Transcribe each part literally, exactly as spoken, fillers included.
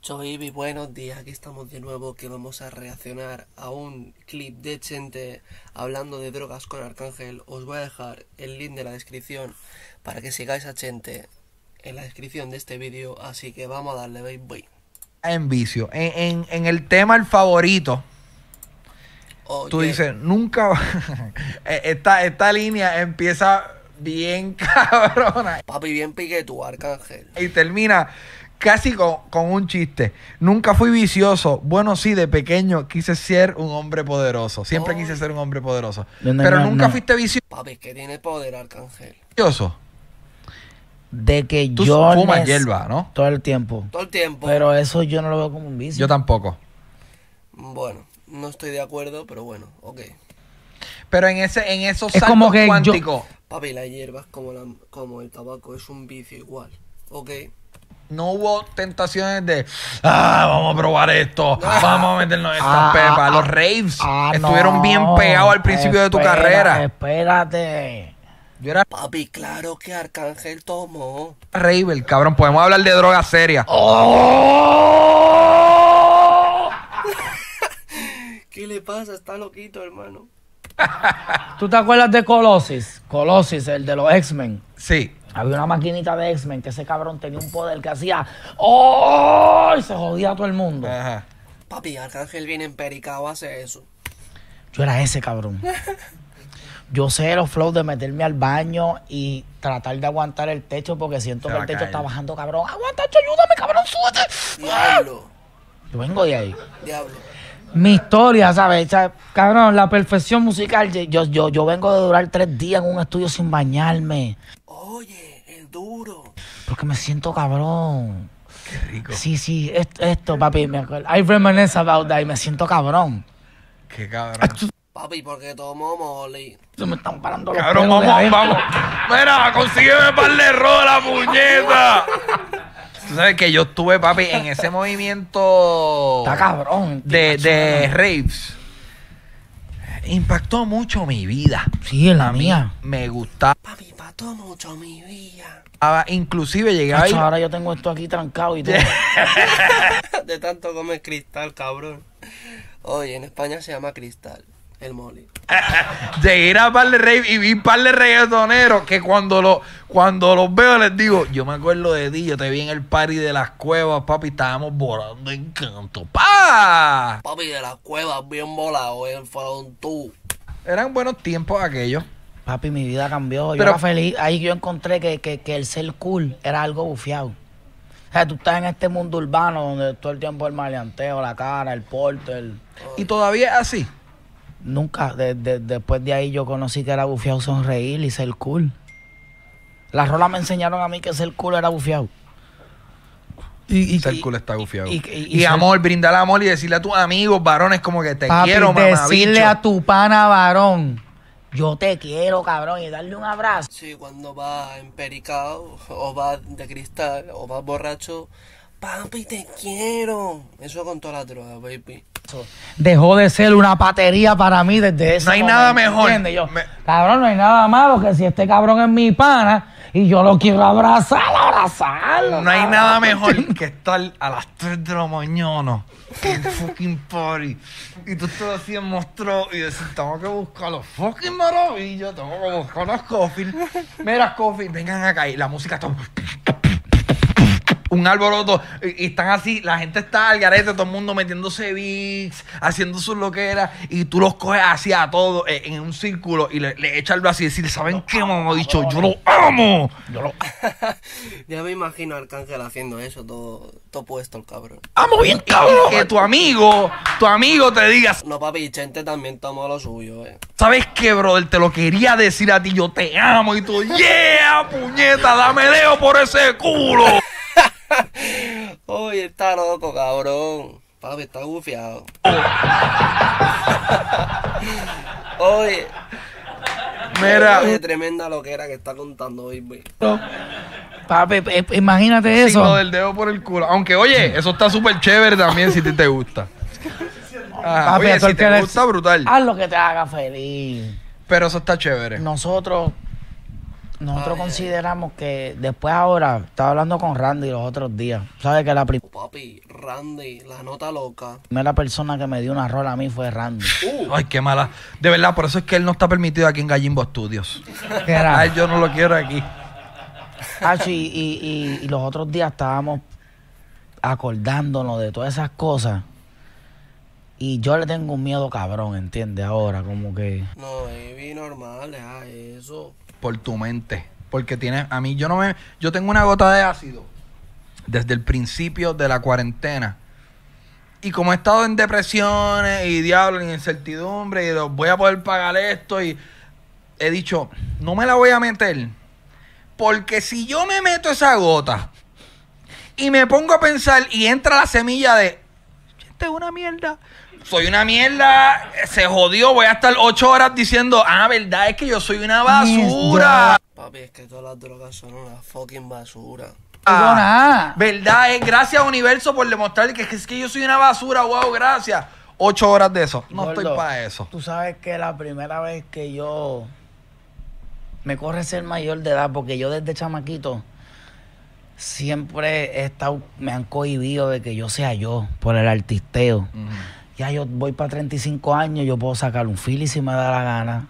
Mucho baby, buenos días, aquí estamos de nuevo que vamos a reaccionar a un clip de Chente hablando de drogas con Arcángel. Os voy a dejar el link de la descripción para que sigáis a Chente en la descripción de este vídeo, así que vamos a darle baby. En vicio, en, en, en el tema el favorito, Oye. Tú dices, nunca, esta, esta línea empieza bien cabrona. Papi, bien pique tú, Arcángel. Y termina casi con, con un chiste. Nunca fui vicioso. Bueno, sí, de pequeño quise ser un hombre poderoso. Siempre oh. quise ser un hombre poderoso. No, no, Pero no, nunca no. fuiste vicioso. Papi, que tiene poder, Arcángel. Vicioso. De que Tú yo fumas hierba, ¿no? Todo el tiempo. Todo el tiempo. Pero eso yo no lo veo como un vicio. Yo tampoco. Bueno, no estoy de acuerdo, pero bueno, ok. Pero en ese, en esos es saltos como que cuánticos. Yo... Papi, la hierba es como, la, como el tabaco, es un vicio igual. Ok. No hubo tentaciones de, ah, vamos a probar esto, ah, vamos a meternos estas ah, pepas. Los raves ah, estuvieron no, bien pegados al principio espera, de tu carrera. Espérate. Yo era... Papi, claro que Arcángel tomó. Raver, cabrón, podemos hablar de drogas serias. Oh. ¿Qué le pasa? Está loquito, hermano. ¿Tú te acuerdas de Colossus? Colossus, el de los X-Men. Sí. Había una maquinita de X-Men que ese cabrón tenía un poder que hacía ¡oh! Y se jodía a todo el mundo. Ajá. Papi, Arcángel viene empericado, hace eso. Yo era ese cabrón. Yo sé los flows de meterme al baño y tratar de aguantar el techo porque siento se que el techo está bajando, cabrón. ¡Aguanta, ayúdame, cabrón, súbete! Diablo. Yo vengo de ahí. Diablo. Mi historia, ¿sabes? ¿sabes? Cabrón, la perfección musical. Yo, yo, yo vengo de durar tres días en un estudio sin bañarme. Oye, es duro. Porque me siento cabrón. Qué rico. Sí, sí, esto, esto papi, me acuerdo. I reminisce about that y me siento cabrón. Qué cabrón. Papi, porque tomo Molly. Se me están parando los cabrón, vamos, vamos. Mira, consígueme par de rola, puñeta. Tú sabes que yo estuve, papi, en ese movimiento... Está cabrón. De, de raves. Impactó mucho mi vida. Sí, en la a mía. Mí me gustaba. Papi, impactó mucho mi vida. Inclusive llegué a ir... Ahora yo tengo esto aquí trancado y todo. De tanto comer cristal, cabrón. Oye, en España se llama cristal. El Molly. Llegué a par de rave y vi un par de reggaetoneros que cuando, lo, cuando los veo les digo, yo me acuerdo de ti, yo te vi en el party de las cuevas, papi, estábamos volando en canto. ¡Pah! Papi, de las cuevas bien volados, eh, fueron tú. Eran buenos tiempos aquellos. Papi, mi vida cambió. Yo Pero, era feliz. Ahí yo encontré que, que, que el ser cool era algo bufiado. O sea, tú estás en este mundo urbano donde todo el tiempo el maleanteo, la cara, el porte, el... ¿Y todavía es así? Nunca. De, de, después de ahí yo conocí que era bufiado sonreír y ser cool. Las rolas me enseñaron a mí que ser cool era bufiado. Y, y, ser cool está bufiado. Y, y, y, y ser... amor, brindar amor y decirle a tus amigos varones como que te Papi, quiero, mamá. Decirle bicho. a tu pana varón, yo te quiero, cabrón, y darle un abrazo. Sí, cuando vas empericado, o vas de cristal, o vas borracho, papi, te quiero. Eso con todas las drogas, baby. Dejó de ser una patería para mí desde ese No hay momento, nada mejor. Yo, Me... Cabrón, no hay nada malo que si este cabrón es mi pana y yo lo quiero abrazar, abrazarlo. No hay nada mejor que estar a las tres de la mañana en fucking party y tú estás así en monstruo y decir, tengo que buscar los fucking maravillas, tengo que buscar los coffee. Mira, coffee, vengan acá y la música está... un alboroto, y, y están así, la gente está al garete, todo el mundo metiéndose beats, haciendo sus loqueras, y tú los coges así a todos eh, en un círculo y le, le echas algo así y decir, ¿saben qué, mamá? Dicho, yo lo amo. Yo lo... Ya me imagino a Arcángel haciendo eso, todo, todo puesto el cabrón. ¡Amo bien, cabrón! Y que tu amigo, tu amigo te diga... No, papi, Chente también tomó lo suyo, eh. ¿Sabes qué, brother? Te lo quería decir a ti, yo te amo, y tú, ¡yeah, puñeta, dame dedo por ese culo! Oye, está loco, cabrón. Papi, está bufiado. Oye. Mira. Oye, tremenda loquera que está contando hoy, güey. Papi, imagínate eso. Signo del dedo por el culo. Aunque, oye, eso está súper chévere también si te, te gusta. Ajá, Papi, oye, si te le... gusta, brutal. Haz lo que te haga feliz. Pero eso está chévere. Nosotros... Nosotros Ay, consideramos que después ahora, estaba hablando con Randy los otros días, ¿sabes que la prim- Papi, Randy, la nota loca. primera persona que me dio una rola a mí fue Randy? Ay, qué mala. De verdad, por eso es que él no está permitido aquí en Gallimbo Studios. ¿Qué era? A él yo no lo quiero aquí. Ah, sí, y, y, y los otros días estábamos acordándonos de todas esas cosas. Y yo le tengo un miedo cabrón, ¿entiendes? Ahora, como que... No, baby, normal, deja eso. Por tu mente. Porque tienes, a mí yo no me, yo tengo una gota de ácido desde el principio de la cuarentena. Y como he estado en depresiones y diablo, en incertidumbre, y voy a poder pagar esto, y he dicho, no me la voy a meter. Porque si yo me meto esa gota y me pongo a pensar y entra la semilla de, esta es una mierda, soy una mierda, se jodió, voy a estar ocho horas diciendo, ah, verdad es que yo soy una basura. Papi, es que todas las drogas son una fucking basura. No digo nada. Verdad es, gracias universo por demostrar que es que yo soy una basura, wow, gracias. Ocho horas de eso, no estoy Gordo, para eso. Tú sabes que la primera vez que yo me corre ser mayor de edad, porque yo desde chamaquito siempre he estado, me han cohibido de que yo sea yo por el artisteo. Ujú. Ya yo voy para treinta y cinco años, yo puedo sacar un fili si me da la gana.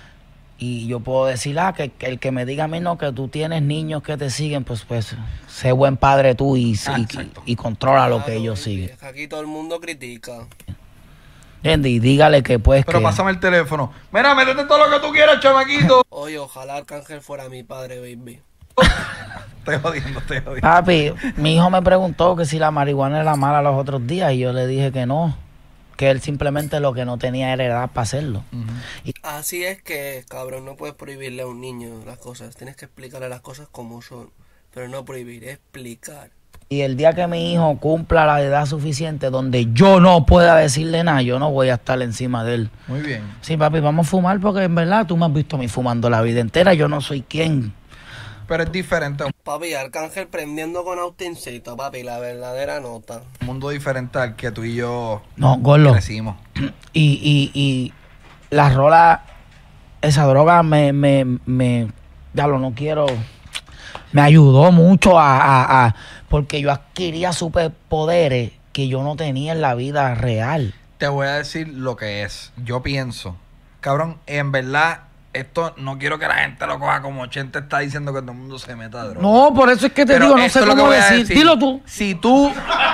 Y yo puedo decir, ah, que, que el que me diga a mí no, que tú tienes niños que te siguen, pues pues sé buen padre tú y, Ah, y- exacto. y controla lo que Claro, ellos baby, siguen. es que aquí todo el mundo critica. ¿Entiendes? Y dígale que pues Pero que... pásame el teléfono. Mira, métete todo lo que tú quieras, chamaquito. Oye, ojalá Arcángel fuera mi padre, baby. Estoy jodiendo, estoy jodiendo. Papi, mi hijo me preguntó que si la marihuana era mala los otros días y yo le dije que no, que él simplemente lo que no tenía era edad para hacerlo. Ujú. Así es que, cabrón, no puedes prohibirle a un niño las cosas. Tienes que explicarle las cosas como son. Pero no prohibir, explicar. Y el día que mi hijo cumpla la edad suficiente donde yo no pueda decirle nada, yo no voy a estar encima de él. Muy bien. Sí, papi, vamos a fumar porque en verdad tú me has visto a mí fumando la vida entera, yo no soy quien. Pero es diferente, un Papi, Arcángel prendiendo con Austincito, papi, la verdadera nota. mundo diferente al que tú y yo No, gordo. crecimos. Y, y, y la rola, esa droga me, me, me, ya lo no quiero, me ayudó mucho a, a, a, porque yo adquiría superpoderes que yo no tenía en la vida real. Te voy a decir lo que es. Yo pienso, cabrón, en verdad, esto no quiero que la gente lo coja como Chente está diciendo que todo el mundo se meta a droga. No, por eso es que te Pero digo, no esto sé es lo que cómo voy a decir. Dilo tú. Si tú.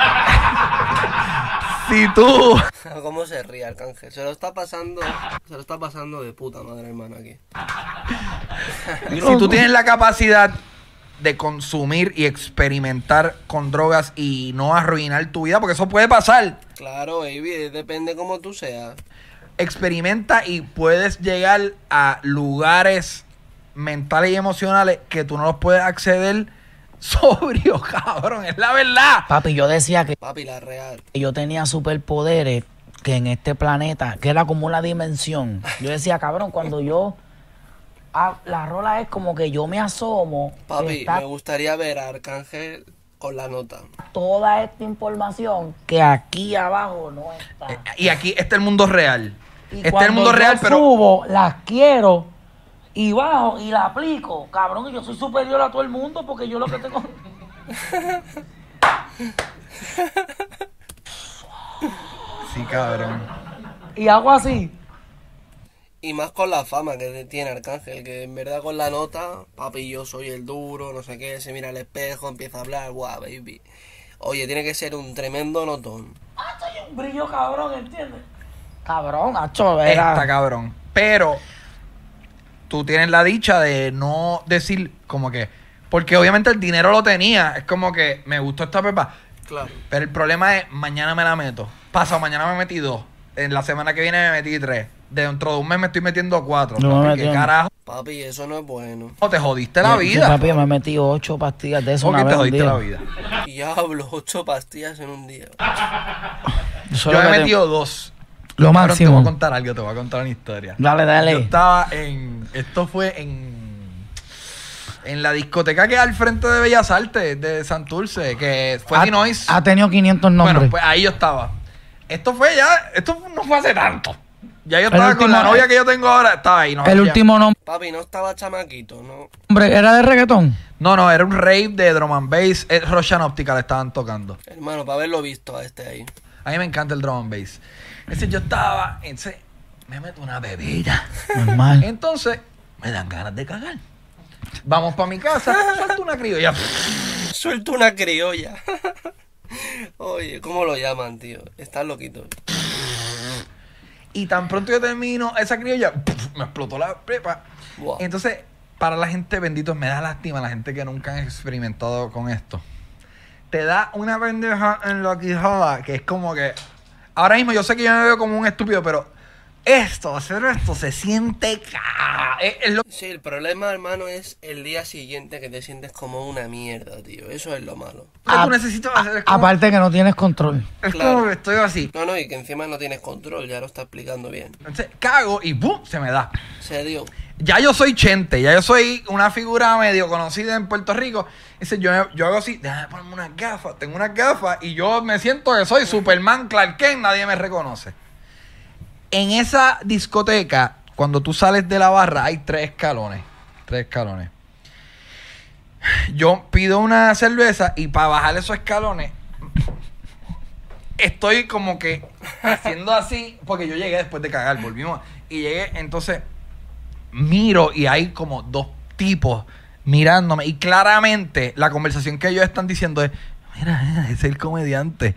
si tú. ¿Cómo se ríe Arcángel? Se lo está pasando, se lo está pasando de puta madre, hermano, aquí. Si tú tienes la capacidad de consumir y experimentar con drogas y no arruinar tu vida, porque eso puede pasar. Claro, baby, depende cómo tú seas. Experimenta y puedes llegar a lugares mentales y emocionales que tú no los puedes acceder sobrio, cabrón. Es la verdad. Papi, yo decía que Papi, la real. yo tenía superpoderes que en este planeta, que era como una dimensión. Yo decía, cabrón, cuando yo... ah, la rola es como que yo me asomo, que Papi, está me gustaría ver a Arcángel con la nota. toda esta información que aquí abajo no está. Eh, Y aquí está el mundo real. Y Está el cuando mundo yo real, pero subo, las quiero y bajo y la aplico. Cabrón, yo soy superior a todo el mundo porque yo lo que tengo... sí, cabrón. y hago así. Y más con la fama que tiene Arcángel, que en verdad con la nota, papi, yo soy el duro, no sé qué, se mira al espejo, empieza a hablar, guau, baby. Oye, tiene que ser un tremendo notón. Ah, hay un brillo cabrón, ¿entiendes? Cabrón, hacho, era... Está cabrón. Pero tú tienes la dicha de no decir como que, porque obviamente el dinero lo tenía, es como que me gustó esta pepa, Claro. pero el problema es mañana me la meto, pasado mañana me metí dos, en la semana que viene me metí tres, dentro de un mes me estoy metiendo cuatro. Yo me Papi, ¿qué metí- carajo? Papi, eso no es bueno. Te jodiste la Yo- vida. Yo, papi, yo me metí ocho pastillas de eso ¿Cómo una que te vez un jodiste día. la vida? Diablo, ocho pastillas en un día. Eso Yo es lo me he que te- metido dos. Lo Cabrón, máximo. Te voy a contar algo, te voy a contar una historia. Dale, dale. Yo estaba en. Esto fue en. En la discoteca que es al frente de Bellas Artes, de Santurce, que fue ha, Dinois. ha tenido quinientos nombres. Bueno, pues ahí yo estaba. Esto fue ya. Esto no fue hace tanto. Ya yo estaba con último- la novia que yo tengo ahora, estaba ahí. No, El ya. último nombre Papi, no estaba chamaquito, ¿no? era de reggaetón. No, no, era un rave de drum and bass. Es Roshan Optical estaban tocando. Hermano, para haberlo visto a este ahí. A mí me encanta el drum and bass. Entonces yo estaba, entonces me meto una bebida. Normal. Entonces me dan ganas de cagar. Vamos para mi casa, suelto una criolla. Suelto una criolla. Oye, ¿cómo lo llaman, tío? Están loquitos. Y tan pronto yo termino esa criolla, me explotó la prepa. Buah. Entonces, para la gente, bendito, me da lástima la gente que nunca han experimentado con esto. Te da una pendeja en la quijada que es como que... Ahora mismo yo sé que yo me veo como un estúpido, pero esto, hacer esto, se siente... ca- Es, es lo... Sí, el problema, hermano, es el día siguiente que te sientes como una mierda, tío. Eso es lo malo. que tú necesitas hacer. Es como, Aparte que no tienes control. es Claro. como que estoy así. No, no, y que encima no tienes control, ya lo está explicando bien. Entonces, cago y ¡bum! Se me da. Se dio. Ya yo soy Chente, ya yo soy una figura medio conocida en Puerto Rico. Dice, yo, yo hago así, déjame ponerme unas gafas, tengo unas gafas y yo me siento que soy Superman, Clark Kent, nadie me reconoce. En esa discoteca, cuando tú sales de la barra, hay tres escalones. Tres escalones. Yo pido una cerveza y para bajar esos escalones, estoy como que haciendo así, porque yo llegué después de cagar, volvimos. Y llegué, entonces miro y hay como dos tipos mirándome. Y claramente la conversación que ellos están diciendo es: mira, mira, ese es el comediante.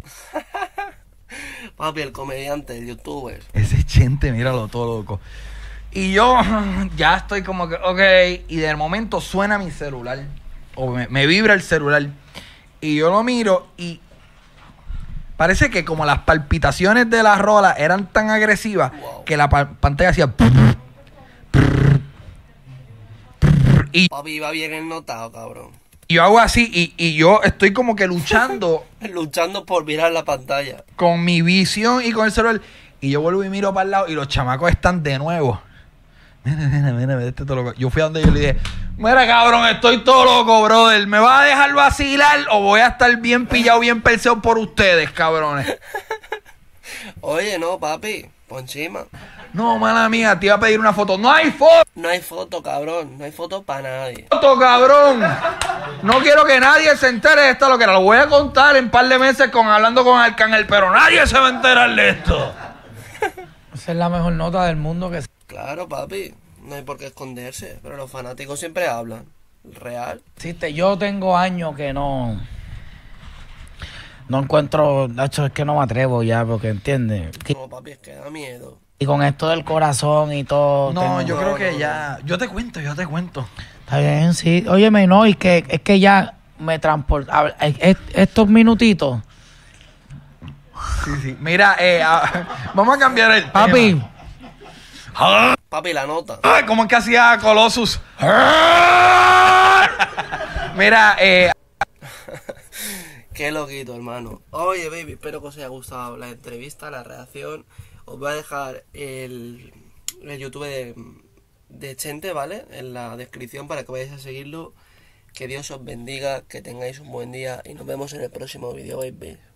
Papi, el comediante, el youtuber. Ese es Chente, míralo todo loco. Y yo ya estoy como que, ok. Y de momento suena mi celular. O me, me vibra el celular. Y yo lo miro y parece que como las palpitaciones de la rola eran tan agresivas, Wow. que la pa- pantalla hacía... Y Papi, iba bien ennotado, cabrón. yo hago así y, y yo estoy como que luchando Luchando por mirar la pantalla. con mi visión y con el celular. Y yo vuelvo y miro para el lado y los chamacos están de nuevo. Mira, mira, mira, mira, este todo loco. Yo fui a donde yo le dije: mira, cabrón, estoy todo loco, brother. ¿Me vas a dejar vacilar o voy a estar bien pillado, bien perseguido por ustedes, cabrones? Oye, no, papi, por encima. No, mala mía, te iba a pedir una foto. ¡No hay foto, No hay foto, cabrón. No hay foto para nadie. cabrón! No quiero que nadie se entere de esto, lo que lo voy a contar en un par de meses con hablando con Arcángel, pero nadie se va a enterar de esto. Esa es la mejor nota del mundo que... Claro, papi. No hay por qué esconderse. Pero los fanáticos siempre hablan. Real. existe. Yo tengo años que no... No encuentro... De hecho, es que no me atrevo ya, porque entiendes. No, papi, es que da miedo. Y con esto del corazón y todo... No, tengo- yo no, creo no, que no. ya... Yo te cuento, yo te cuento. Está bien, sí. Óyeme, no, y que es que ya me transporta... Estos minutitos... Sí, sí. Mira, eh, a- vamos a cambiar el Papi, tema. Ah, Papi, la nota. ay, ¿cómo es que hacía Colossus? Mira, eh, Qué loquito, hermano. Oye, baby, espero que os haya gustado la entrevista, la reacción. Os voy a dejar el, el YouTube de, de Chente, ¿vale? En la descripción para que vayáis a seguirlo. Que Dios os bendiga, que tengáis un buen día y nos vemos en el próximo vídeo, baby.